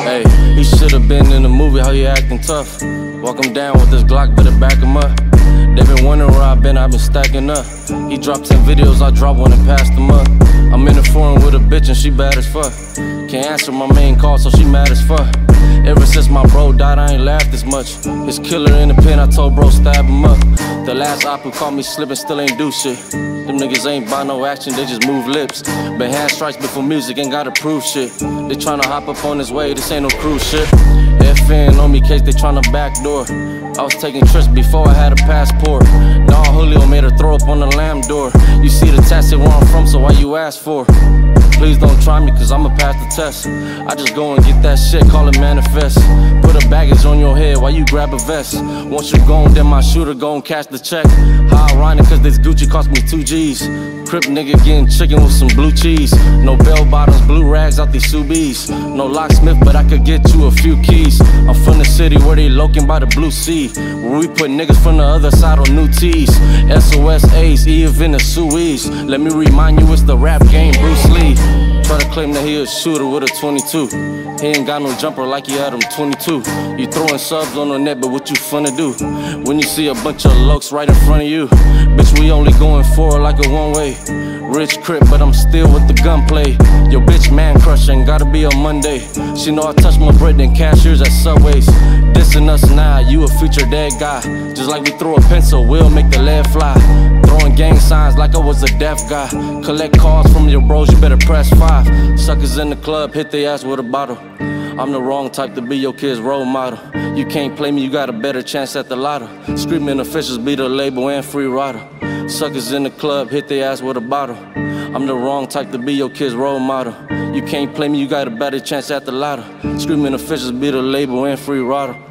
Hey, he should've been in the movie, how he acting tough. Walk him down with this Glock, better back him up. They been wondering where I've been stacking up. He dropped 10 videos, I dropped one and passed them up. I'm in the foreign with a bitch and she bad as fuck. Can't answer my main call, so she mad as fuck. Ever since my bro died, I ain't laughed as much. His killer in the pen, I told bro stab him up. The last op who caught me slipping still ain't do shit. Them niggas ain't buy no action, they just move lips. Been hand strikes before music, ain't gotta prove shit. They tryna hop up on this wave, this ain't no cruise shit. FN on me case they tryna backdoor. I was taking trips before I had a passport. Don Julio made her throw up on the lamb door. You see the test, say where I'm from, so why you ask for? Please don't try me, cause I'ma pass the test. I just go and get that shit, call it manifest. Put a baggage on your head while you grab a vest. Once you gone, then my shooter gon' cash the check. How ironic, cause this Gucci cost me 2 G's. Crip nigga getting chicken with some blue cheese. No bell bottoms, blue rags out these Subies. No locksmith, but I could get you a few keys. I'm from the city where they loking by the blue sea, where we put niggas from the other side on new tees. SOS A's, even the Suez. Let me remind you, it's the rap game, Bruce Lee. Try to claim that he a shooter with a 22. He ain't got no jumper like he had him 22. You throwing subs on the net, but what you finna do when you see a bunch of lokes right in front of you? Bitch, we only going forward like a one-way. Rich crip, but I'm still with the gunplay. Yo, bitch, man crushing, gotta be on Monday. She know I touch my bread than cashiers at Subways. Dissing us now, you a future dead guy. Just like we throw a pencil, we'll make the lead fly. Throwing gang signs like I was a deaf guy. Collect calls from your bros, you better press 5. Suckers in the club, hit their ass with a bottle. I'm the wrong type to be your kid's role model. You can't play me, you got a better chance at the lotto. Screaming Afficials be the label and free rider. Suckers in the club, hit their ass with a bottle. I'm the wrong type to be your kid's role model. You can't play me, you got a better chance at the lotto. Screaming Afficials be the label and free rider.